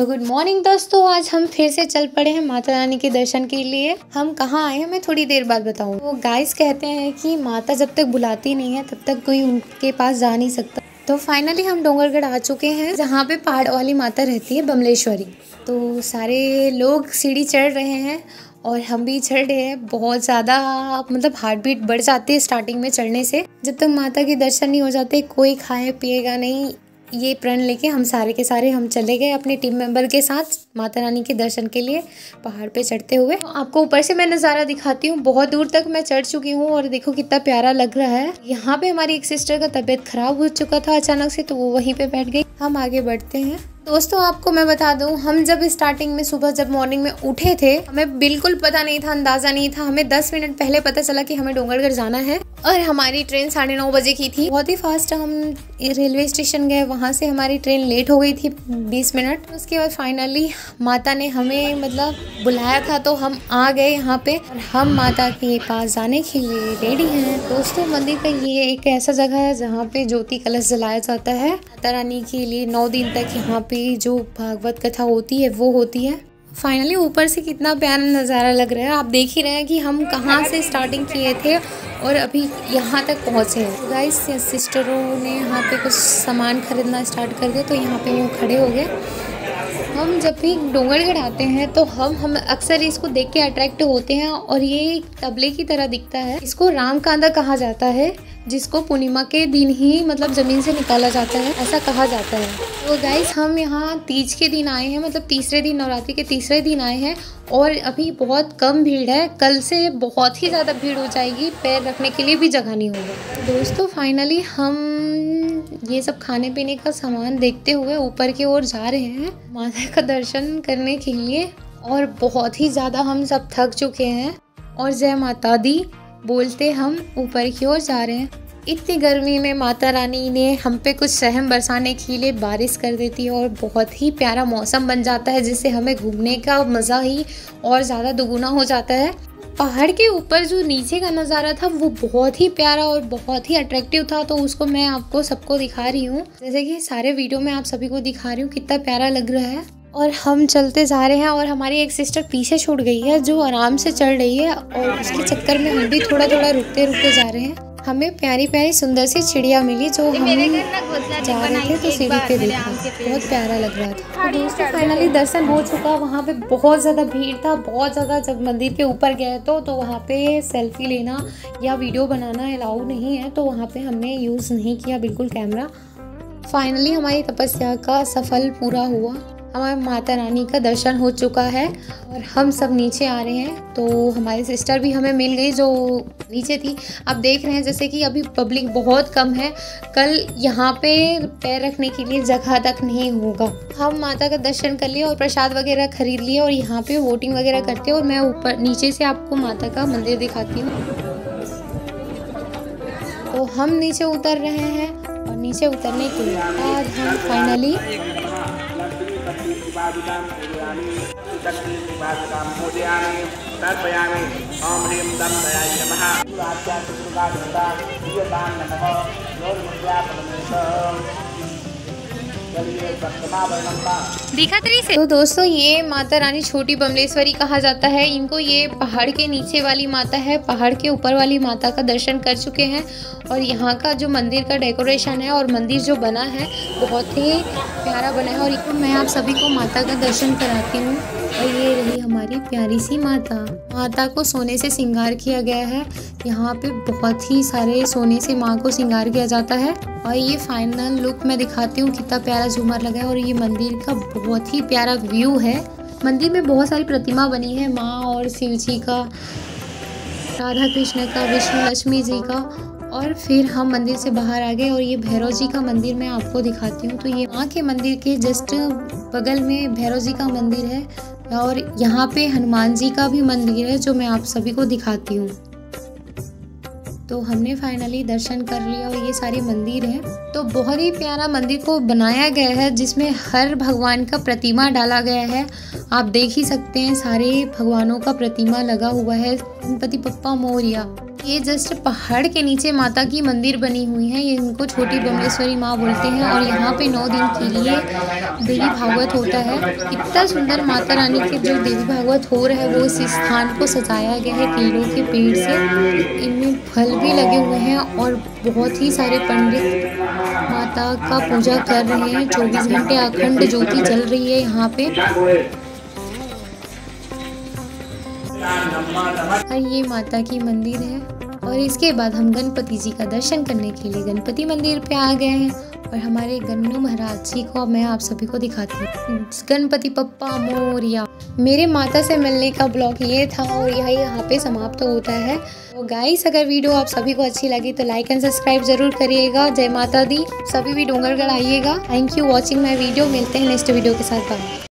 तो good morning दोस्तों, आज हम फिर से चल पड़े हैं माता रानी के दर्शन के लिए। हम कहाँ आए हैं मैं थोड़ी देर बाद बताऊँ। वो गाइस कहते हैं कि माता जब तक बुलाती नहीं है तब तक कोई उनके पास जा नहीं सकता। तो फाइनली हम डोंगरगढ़ आ चुके हैं जहाँ पे पहाड़ वाली माता रहती है, बमलेश्वरी। तो सारे लोग सीढ़ी चढ़ रहे हैं और हम भी चढ़ रहे हैं। बहुत ज़्यादा मतलब हार्ट बीट बढ़ जाती है स्टार्टिंग में चढ़ने से। जब तक माता के दर्शन नहीं हो जाते कोई खाए पिएगा नहीं, ये प्रण लेके हम सारे के सारे हम चले गए अपने टीम मेंबर के साथ माता रानी के दर्शन के लिए पहाड़ पे चढ़ते हुए। तो आपको ऊपर से मैं नज़ारा दिखाती हूँ। बहुत दूर तक मैं चढ़ चुकी हूँ और देखो कितना प्यारा लग रहा है। यहाँ पे हमारी एक सिस्टर का तबीयत खराब हो चुका था अचानक से, तो वो वहीं पे बैठ गई। हम आगे बढ़ते हैं। दोस्तों आपको मैं बता दूं, हम जब स्टार्टिंग में सुबह जब मॉर्निंग में उठे थे, हमें बिल्कुल पता नहीं था, अंदाजा नहीं था। हमें 10 मिनट पहले पता चला कि हमें डोंगरगढ़ जाना है और हमारी ट्रेन 9:30 बजे की थी। बहुत ही फास्ट हम रेलवे स्टेशन गए, वहाँ से हमारी ट्रेन लेट हो गई थी 20 मिनट। उसके बाद फाइनली माता ने हमें मतलब बुलाया था तो हम आ गए यहाँ पे और हम माता के पास जाने के लिए रेडी हैं। दोस्तों मंदिर का ये एक ऐसा जगह है जहाँ पे ज्योति कलश जलाया जाता है माता रानी के लिए। 9 दिन तक यहाँ पे जो भागवत कथा होती है वो होती है। फाइनली ऊपर से कितना प्यारा नज़ारा लग रहा है। आप देख ही रहे हैं कि हम कहाँ से स्टार्टिंग किए थे और अभी यहाँ तक पहुँचे हैं। तो गाइस सिस्टरों ने यहाँ पे कुछ सामान खरीदना स्टार्ट कर दिया तो यहाँ पे वो खड़े हो गए। हम जब भी डोंगरगढ़ आते हैं तो हम अक्सर इसको देख के अट्रैक्ट होते हैं और ये तबले की तरह दिखता है। इसको राम कांदा कहा जाता है, जिसको पूर्णिमा के दिन ही मतलब ज़मीन से निकाला जाता है, ऐसा कहा जाता है। तो गाइस हम यहाँ तीज के दिन आए हैं, मतलब तीसरे दिन, नवरात्रि के तीसरे दिन आए हैं और अभी बहुत कम भीड़ है। कल से बहुत ही ज़्यादा भीड़ हो जाएगी, पैर रखने के लिए भी जगह नहीं होगा। दोस्तों फाइनली हम ये सब खाने पीने का सामान देखते हुए ऊपर की ओर जा रहे हैं माता का दर्शन करने के लिए। और बहुत ही ज़्यादा हम सब थक चुके हैं और जय माता दी बोलते हम ऊपर की ओर जा रहे हैं। इतनी गर्मी में माता रानी ने हम पे कुछ सहम बरसाने के लिए बारिश कर देती है और बहुत ही प्यारा मौसम बन जाता है, जिससे हमें घूमने का मज़ा ही और ज़्यादा दुगुना हो जाता है। पहाड़ के ऊपर जो नीचे का नज़ारा था वो बहुत ही प्यारा और बहुत ही अट्रैक्टिव था, तो उसको मैं आपको सबको दिखा रही हूँ। जैसे कि सारे वीडियो में आप सभी को दिखा रही हूँ कितना प्यारा लग रहा है। और हम चलते जा रहे हैं और हमारी एक सिस्टर पीछे छूट गई है जो आराम से चढ़ रही है और उसके चक्कर में हम भी थोड़ा थोड़ा रुकते रुकते जा रहे हैं। हमें प्यारी प्यारी सुंदर सी चिड़िया मिली जो हम जा रहे थे तो सीढ़ी पे देखा, बहुत प्यारा लग रहा था। तो दोस्तों फाइनली दर्शन हो चुका। वहाँ पे बहुत ज़्यादा भीड़ था, बहुत ज़्यादा। जब मंदिर के ऊपर गए तो वहाँ पे सेल्फी लेना या वीडियो बनाना अलाउ नहीं है, तो वहाँ पे हमने यूज़ नहीं किया बिल्कुल कैमरा। फाइनली हमारी तपस्या का सफल पूरा हुआ, हमारे माता रानी का दर्शन हो चुका है और हम सब नीचे आ रहे हैं। तो हमारी सिस्टर भी हमें मिल गई जो नीचे थी। आप देख रहे हैं जैसे कि अभी पब्लिक बहुत कम है, कल यहाँ पे पैर रखने के लिए जगह तक नहीं होगा। हम माता का दर्शन कर लिए और प्रसाद वगैरह खरीद लिए और यहाँ पे वोटिंग वगैरह करते हैं और मैं ऊपर नीचे से आपको माता का मंदिर दिखाती हूँ। तो हम नीचे उतर रहे हैं और नीचे उतरने के बाद हम फाइनली तो दोस्तों ये माता रानी छोटी बमलेश्वरी कहा जाता है इनको। ये पहाड़ के नीचे वाली माता है, पहाड़ के ऊपर वाली माता का दर्शन कर चुके हैं। और यहाँ का जो मंदिर का डेकोरेशन है और मंदिर जो बना है बहुत ही प्यारा बना है। और मैं आप सभी को माता का दर्शन कराती हूँ। और ये रही हमारी प्यारी सी माता। माता को सोने से श्रृंगार किया गया है। यहाँ पे बहुत ही सारे सोने से माँ को श्रृंगार किया जाता है। और ये फाइनल लुक मैं दिखाती हूँ, कितना प्यारा झूमर लगा है और ये मंदिर का बहुत ही प्यारा व्यू है। मंदिर में बहुत सारी प्रतिमा बनी है, माँ और शिव जी का, राधा कृष्ण का, विष्णु लक्ष्मी जी का। और फिर हम मंदिर से बाहर आ गए और ये भैरव जी का मंदिर मैं आपको दिखाती हूँ। तो ये माँ के मंदिर के जस्ट बगल में भैरव जी का मंदिर है और यहाँ पे हनुमान जी का भी मंदिर है जो मैं आप सभी को दिखाती हूँ। तो हमने फाइनली दर्शन कर लिया और ये सारे मंदिर है। तो बहुत ही प्यारा मंदिर को बनाया गया है जिसमें हर भगवान का प्रतिमा डाला गया है। आप देख ही सकते हैं सारे भगवानों का प्रतिमा लगा हुआ है। गणपति बप्पा मोरया। ये जस्ट पहाड़ के नीचे माता की मंदिर बनी हुई है। ये इनको छोटी बमलेश्वरी माँ बोलते हैं और यहाँ पे 9 दिन के लिए देवी भागवत होता है। इतना सुंदर माता रानी के जो देवी भागवत हो रहा है वो इस स्थान को सजाया गया है केलों के पेड़ से। इनमें फल भी लगे हुए हैं और बहुत ही सारे पंडित माता का पूजा कर रहे हैं। 24 घंटे अखंड ज्योति जल रही है यहाँ पे। और ये माता की मंदिर है और इसके बाद हम गणपति जी का दर्शन करने के लिए गणपति मंदिर पे आ गए हैं। और हमारे गन्नू महाराज जी को मैं आप सभी को दिखाती हूँ। गणपति पप्पा मोरिया। मेरे माता से मिलने का ब्लॉग ये था और यह यहाँ पे समाप्त होता है। तो गाइस, अगर वीडियो आप सभी को अच्छी लगी तो लाइक एंड सब्सक्राइब जरूर करिएगा। जय माता दी। सभी भी डोंगरगढ़ आइएगा। Thank you watching my video. मिलते हैं नेक्स्ट वीडियो के साथ। बाय।